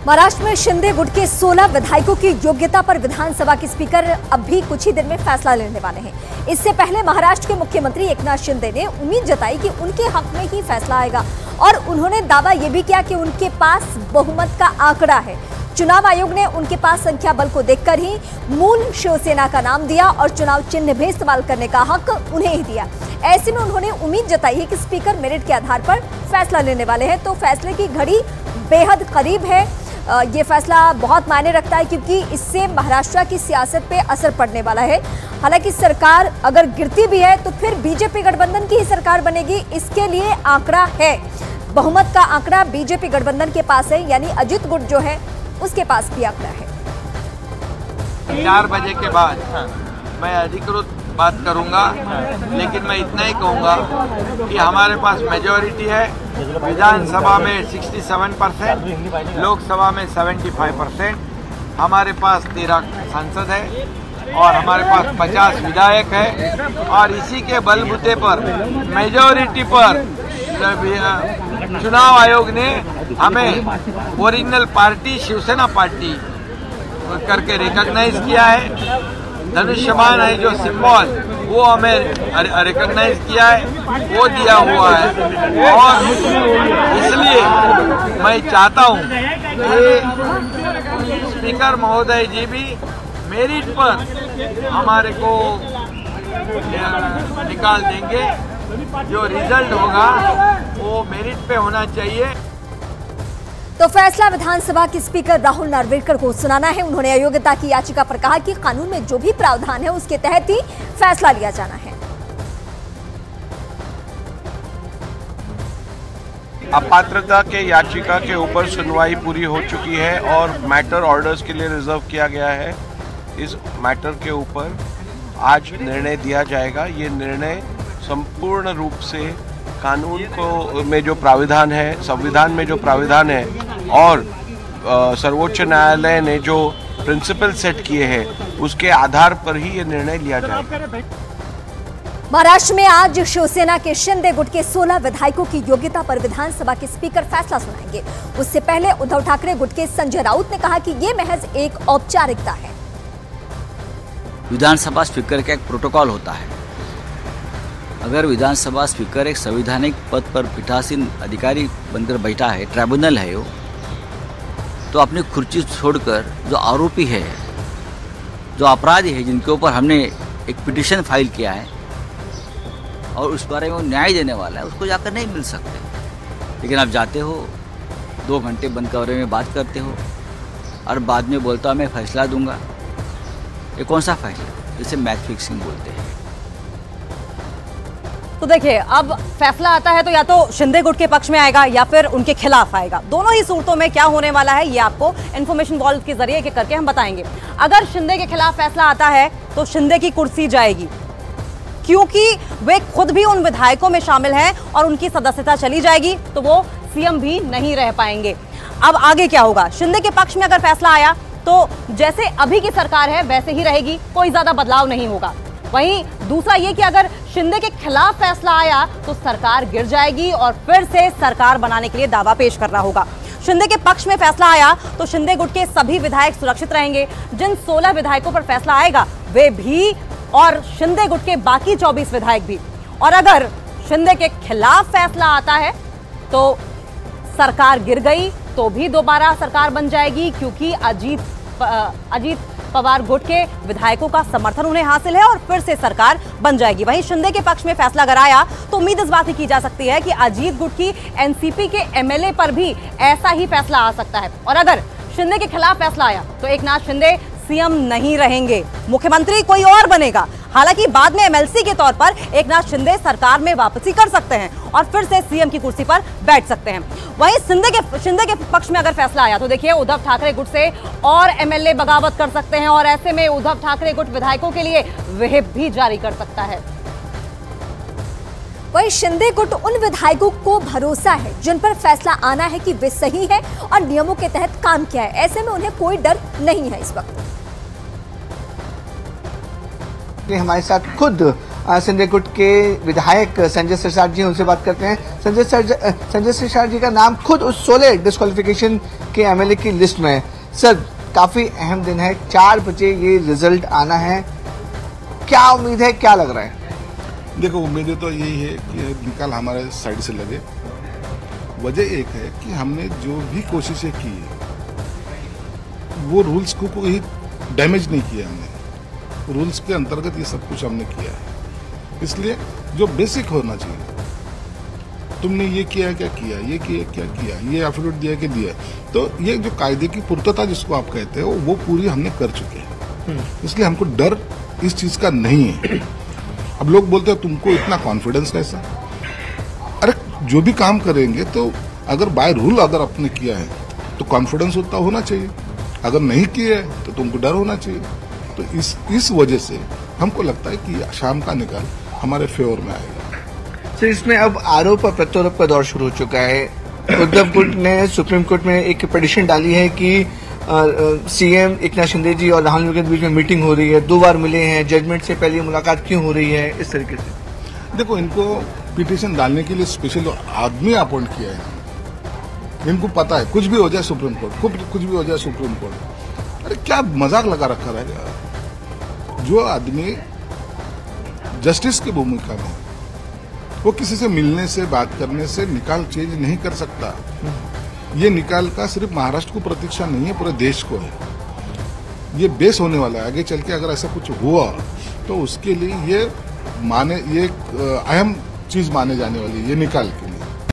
महाराष्ट्र में शिंदे गुट के 16 विधायकों की योग्यता पर विधानसभा के स्पीकर अब भी कुछ ही दिन में फैसला लेने वाले हैं। इससे पहले महाराष्ट्र के मुख्यमंत्री एकनाथ शिंदे ने उम्मीद जताई कि उनके हक में ही फैसला आएगा और उन्होंने दावा यह भी किया कि उनके पास बहुमत का आंकड़ा है। चुनाव आयोग ने उनके पास संख्या बल को देखकर ही मूल शिवसेना का नाम दिया और चुनाव चिन्ह भी इस्तेमाल करने का हक उन्हें ही दिया। ऐसे में उन्होंने उम्मीद जताई है कि स्पीकर मेरिट के आधार पर फैसला लेने वाले हैं, तो फैसले की घड़ी बेहद करीब है। ये फैसला बहुत मायने रखता है क्योंकि इससे महाराष्ट्र की सियासत पे असर पड़ने वाला है। हालांकि सरकार अगर गिरती भी है तो फिर बीजेपी गठबंधन की ही सरकार बनेगी, इसके लिए आंकड़ा है। बहुमत का आंकड़ा बीजेपी गठबंधन के पास है, यानी अजित गुट जो है उसके पास भी आंकड़ा है। 4 बजे के बाद मैं अधिकृत बात करूंगा, लेकिन मैं इतना ही कहूंगा कि हमारे पास मेजॉरिटी है। विधानसभा में 67%, लोकसभा में 75%, हमारे पास 13 सांसद है और हमारे पास 50 विधायक है और इसी के बलबूते पर मेजॉरिटी पर चुनाव आयोग ने हमें ओरिजिनल पार्टी शिवसेना पार्टी करके रिकॉग्नाइज किया है। धनुष्यमान है जो सिंबल, वो हमें रिकॉग्नाइज किया है, वो दिया हुआ है। और इसलिए मैं चाहता हूं कि स्पीकर महोदय जी भी मेरिट पर हमारे को निकाल देंगे। जो रिजल्ट होगा वो मेरिट पे होना चाहिए। तो फैसला विधानसभा के स्पीकर राहुल नार्वेकर को सुनाना है। उन्होंने अयोग्यता की याचिका पर कहा कि कानून में जो भी प्रावधान है उसके तहत ही फैसला लिया जाना है। अपात्रता के याचिका के ऊपर सुनवाई पूरी हो चुकी है और मैटर ऑर्डर्स के लिए रिजर्व किया गया है। इस मैटर के ऊपर आज निर्णय दिया जाएगा। ये निर्णय संपूर्ण रूप से कानून को में जो प्राविधान है, संविधान में जो प्राविधान है और सर्वोच्च न्यायालय ने जो प्रिंसिपल सेट किए हैं उसके आधार पर ही ये निर्णय लिया जाएगा। महाराष्ट्र में आज शिवसेना के शिंदे गुट के 16 विधायकों की योग्यता पर विधानसभा के स्पीकर फैसला सुनाएंगे। उससे पहले उद्धव ठाकरे गुट के संजय राउत ने कहा कि ये महज एक औपचारिकता है। विधानसभा स्पीकर का एक प्रोटोकॉल होता है। अगर विधानसभा स्पीकर एक संवैधानिक पद पर पीठासीन अधिकारी बनकर बैठा है, ट्राइब्यूनल है वो, तो अपनी कुर्सी छोड़कर जो आरोपी है, जो अपराधी है, जिनके ऊपर हमने एक पिटीशन फाइल किया है और उस बारे में वो न्याय देने वाला है, उसको जाकर नहीं मिल सकते। लेकिन आप जाते हो, 2 घंटे बंद कमरे में बात करते हो और बाद में बोलता हूँ मैं फैसला दूंगा। ये कौन सा फैसला? जिसे मैच फिक्सिंग बोलते हैं। तो देखिए, अब फैसला आता है तो या तो शिंदे गुट के पक्ष में आएगा या फिर उनके खिलाफ आएगा। दोनों ही सूरतों में क्या होने वाला है ये आपको इन्फॉर्मेशन वॉल के जरिए करके हम बताएंगे। अगर शिंदे के खिलाफ फैसला आता है तो शिंदे की कुर्सी जाएगी, क्योंकि वे खुद भी उन विधायकों में शामिल हैं और उनकी सदस्यता चली जाएगी तो वो सीएम भी नहीं रह पाएंगे। अब आगे क्या होगा? शिंदे के पक्ष में अगर फैसला आया तो जैसे अभी की सरकार है वैसे ही रहेगी, कोई ज्यादा बदलाव नहीं होगा। वहीं दूसरा ये कि अगर शिंदे के खिलाफ फैसला आया तो सरकार गिर जाएगी और फिर से सरकार बनाने के लिए दावा पेश करना होगा। शिंदे के पक्ष में फैसला आया तो शिंदे गुट के सभी विधायक सुरक्षित रहेंगे। जिन 16 विधायकों पर फैसला आएगा वे भी और शिंदे गुट के बाकी 24 विधायक भी। और अगर शिंदे के खिलाफ फैसला आता है तो सरकार गिर गई तो भी दोबारा सरकार बन जाएगी, क्योंकि अजीत पवार गुट के विधायकों का समर्थन उन्हें हासिल है और फिर से सरकार बन जाएगी। वहीं शिंदे के पक्ष में फैसला अगर आया तो उम्मीद इस बात की जा सकती है कि अजीत गुट की एनसीपी के एमएलए पर भी ऐसा ही फैसला आ सकता है। और अगर शिंदे के खिलाफ फैसला आया तो एकनाथ शिंदे सीएम नहीं रहेंगे, मुख्यमंत्री कोई और बनेगा। हालांकि बाद में एमएलसी के तौर पर एकनाथ शिंदे सरकार में वापसी कर सकते हैं और फिर से सीएम की कुर्सी पर बैठ सकते हैं। वहीं शिंदे के पक्ष में अगर फैसला आया तो देखिए, उद्धव ठाकरे गुट से और एमएलए बगावत कर सकते हैं और ऐसे में उद्धव ठाकरे गुट विधायकों के लिए व्हिप भी जारी कर सकता है। वहीं शिंदे गुट उन विधायकों को भरोसा है जिन पर फैसला आना है कि वे सही है और नियमों के तहत काम किया है। ऐसे में उन्हें कोई डर नहीं है इस वक्त। हमारे साथ खुद संजय गुट के विधायक संजय सिरसाट जी, उनसे बात करते हैं। संजय सिरसाट जी का नाम खुद उस 16 डिस्क्वालिफिकेशन के एमएलए की लिस्ट में है। सर, काफी अहम दिन है, 4 बजे ये रिजल्ट आना है, क्या उम्मीद है, क्या लग रहा है? देखो, उम्मीदें तो यही है कि निकाल हमारे साइड से लगे। वजह एक है कि हमने जो भी कोशिशें की वो रूल्स को कोई डैमेज नहीं किया। हमने रूल्स के अंतर्गत ये सब कुछ हमने किया है। इसलिए जो बेसिक होना चाहिए, तुमने ये किया क्या किया, ये किया क्या किया, ये एफिडेविट दिया कि दिया, तो ये जो कायदे की पूर्तता जिसको आप कहते हो वो पूरी हमने कर चुके हैं। इसलिए हमको डर इस चीज का नहीं है। अब लोग बोलते हैं तुमको इतना कॉन्फिडेंस कैसा? अरे जो भी काम करेंगे तो अगर बाय रूल अगर आपने किया है तो कॉन्फिडेंस उतना होना चाहिए, अगर नहीं किया है तो तुमको डर होना चाहिए। तो इस वजह से हमको लगता है कि शाम का निकाल हमारे फेवर में आएगा। सर, इसमें अब आरोप और प्रत्यारोप का दौर शुरू हो चुका है। उद्धव गुट ने सुप्रीम कोर्ट में एक पिटीशन डाली है कि सीएम एकनाथ शिंदे जी और राहुल गांधी के बीच में मीटिंग हो रही है, 2 बार मिले हैं, जजमेंट से पहले मुलाकात क्यों हो रही है, इस तरीके से। देखो, इनको पिटीशन डालने के लिए स्पेशल आदमी अपॉइंट किया है। इनको पता है कुछ भी हो जाए सुप्रीम कोर्ट, कुछ भी हो जाए सुप्रीम कोर्ट। अरे क्या मजाक लगा रखा रहेगा। जो आदमी जस्टिस की भूमिका में, वो किसी से मिलने से, बात करने से निकाल चेंज नहीं कर सकता। ये निकाल का सिर्फ महाराष्ट्र को प्रतीक्षा नहीं है, पूरे देश को है। ये बेस होने वाला है। आगे चल के अगर ऐसा कुछ हुआ तो उसके लिए ये अहम चीज माने जाने वाली है, ये निकाल के।